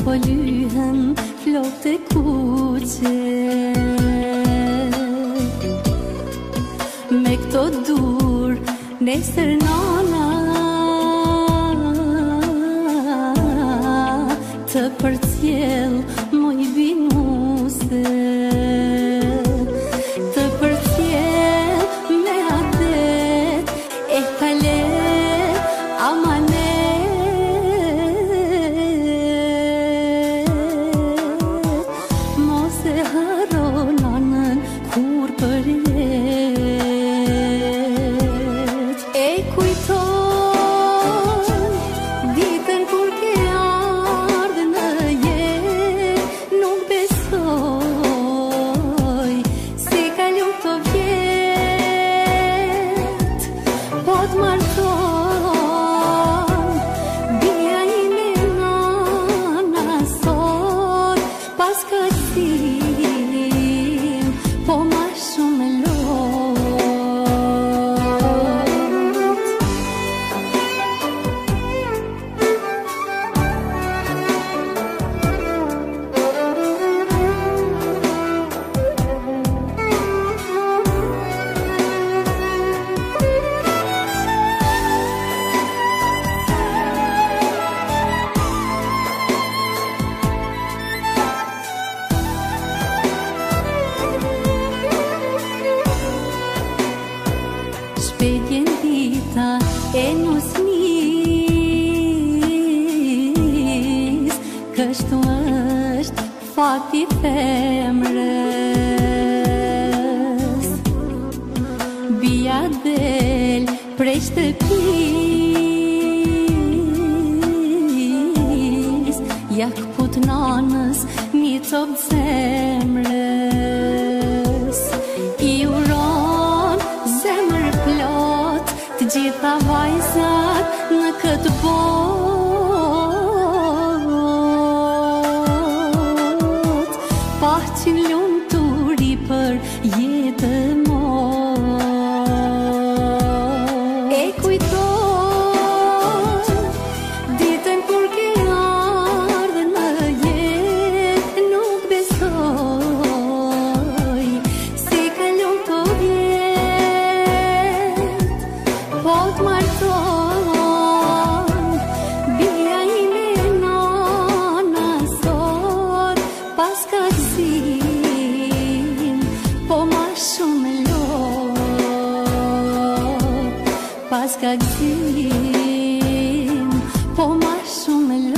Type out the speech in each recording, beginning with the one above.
po lyhen flokët e kuqe. Me këto dur, nesër nana të përcjell moj binuse, të përcjell me adet e kale amanet. Mos e haro nanën kur për jet. E kujton ditën kur ke ardhë në jet. Nuk besoj si kalu të vjet. Po t'marton bia ime nana sot. Pas ka qësim, po ma shumë lot. Shpejt jenë dita e nusnis, kështu është fakti femrës. Bia del prej shtëpis, ja këput nanës një copë zemrës. I uron zemër plot të gjitha vajzat në këtë bot. Paqin lumturi për jetën mot. E kujton ditën kur ke ardhë në jet. Nuk besoj si kalon të vjet. Po t'marton bia ime nana sot. Pas ka gëzim, po ma shumë lot. Pas ka gëzim, po ma shumë lot.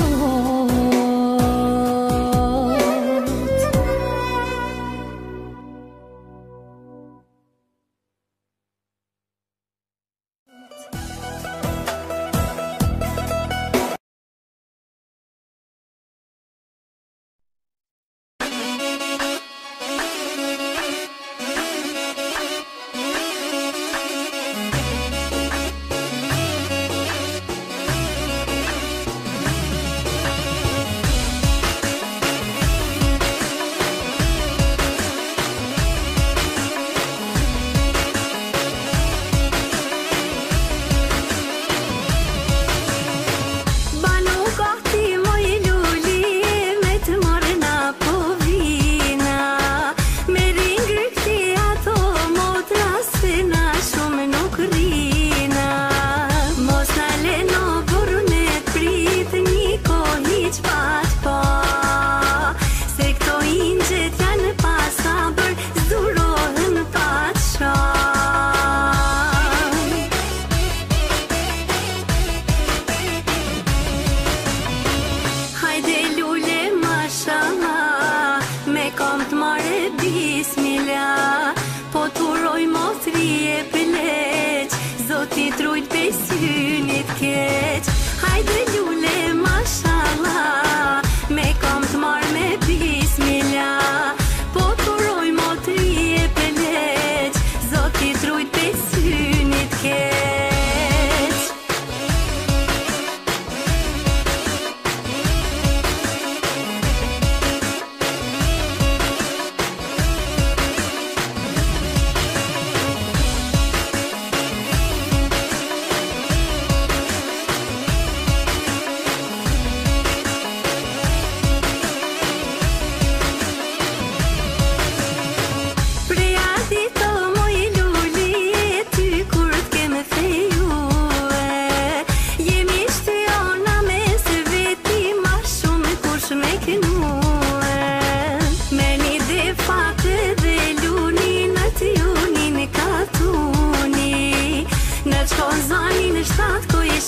Bismillah, po t'uroj mosri e pëleq, Zoti trujt pe synit keq. Hajde lule mashallah, me kom t'mar me bismillah, po t'uroj mosri e pëleq, Zoti trujt pe synit keq.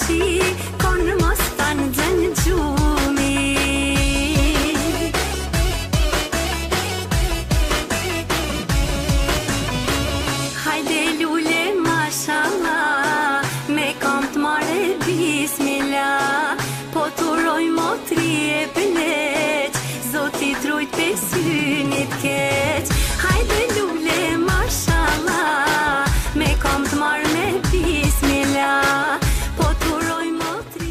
shikon mos ta nxën gjumi. Hajde lule mashallah, me kam t'mare bismillah, po t'uroj motri e pleq, Zoti trujt pe synit keq. Hajde lule mashallah, me kam t'marrë me bismillah, po t'uroj motri.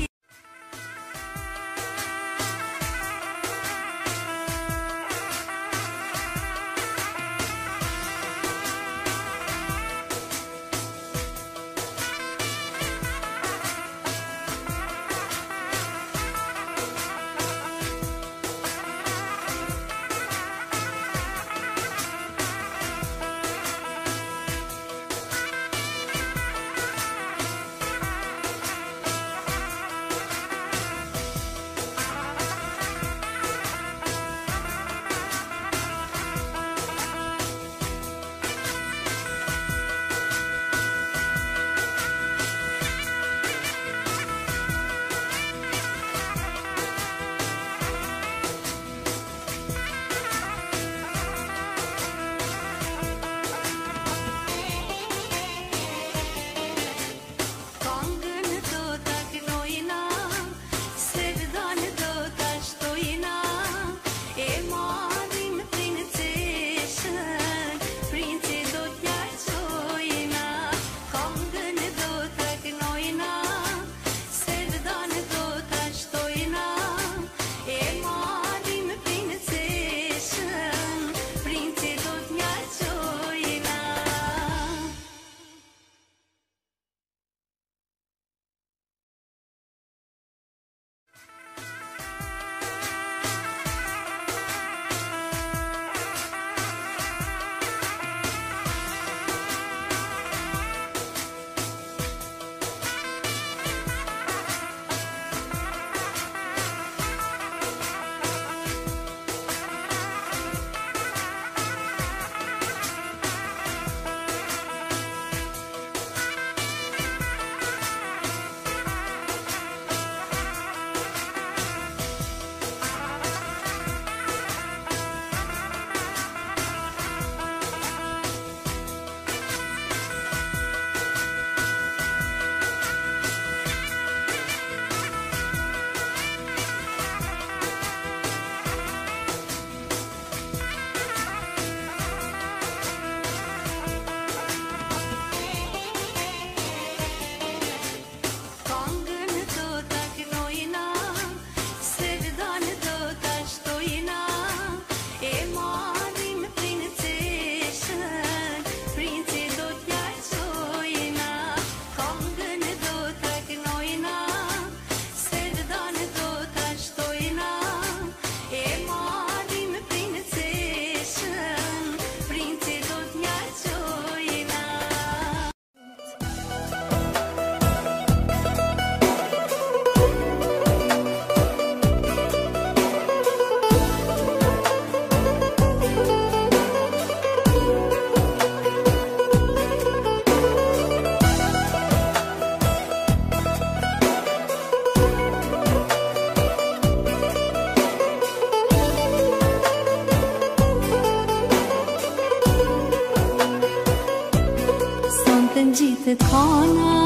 Gjitë kana,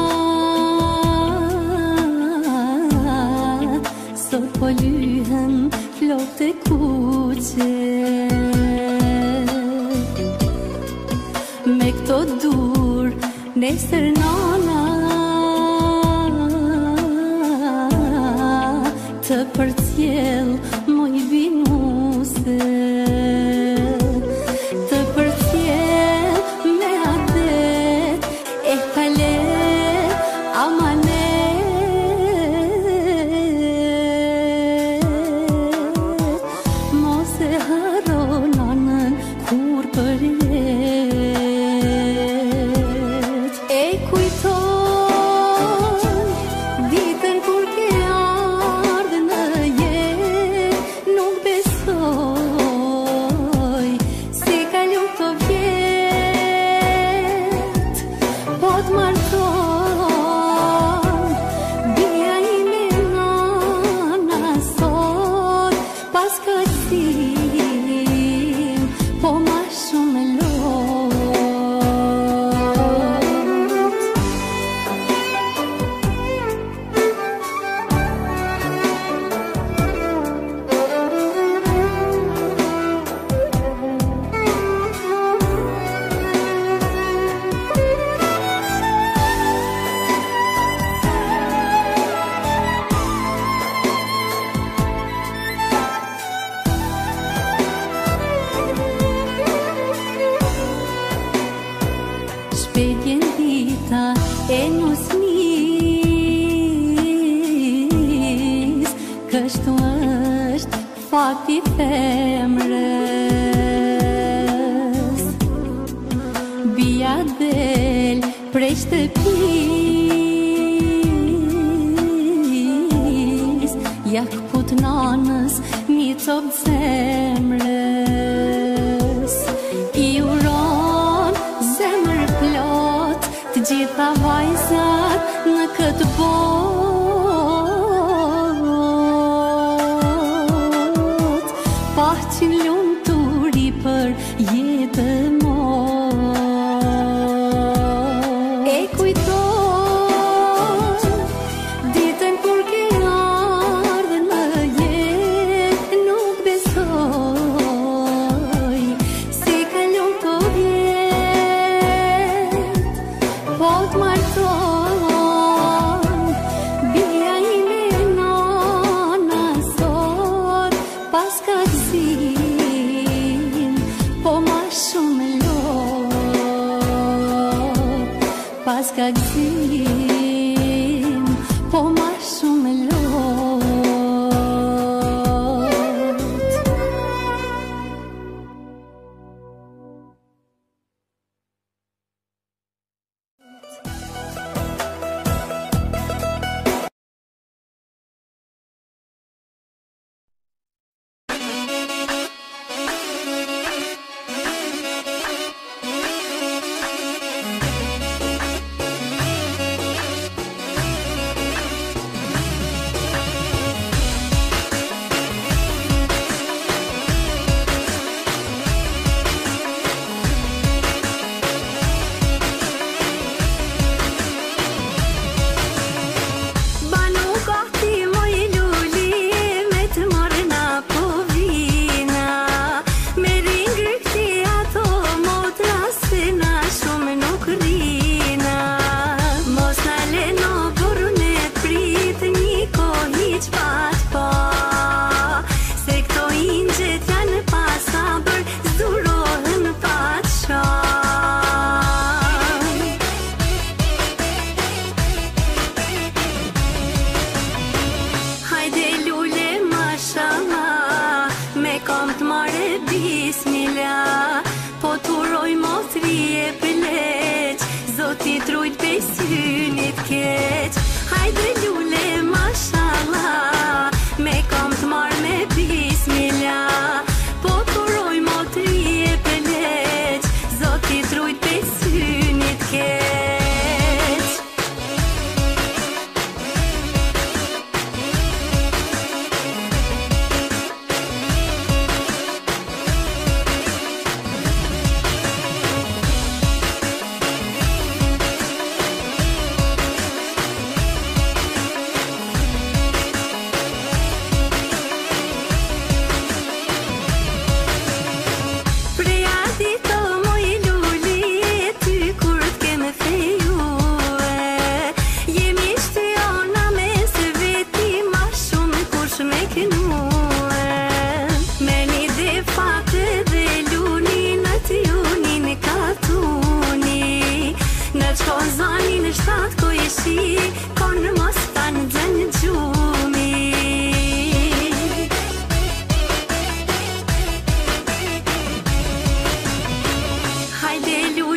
sot po lyhen flokët e kuqe. Me këto dur, nesër nana, të përcjell moj binuse. Të përcjell me adet e kale amane. Mos e haro nanën kur përjet. E kujton ditën kur ke ardhë në jetë. fakti femrës. Bia del prej shtëpis, ja këput nanës një copë zemrës. I uron zemër plot të gjitha vajzat në këtë bot, paqin lumturi për jetë mot. E kujton ditën kur ke ardhen më jetë, nuk besoj si kalon të vjetë, po t'marton bia ime nana sot, pas ka gzim, po ma shumë lot. Pas ka gzim, po ma shumë lot. Bismillah, po t'uroj motri e pëleq, Zoti trujt pe synit keq. Hajde lule mashallah, me kam t'mar me bismillah, po t'uroj motri e pëleq, Zoti trujt pe synit keq. Hajde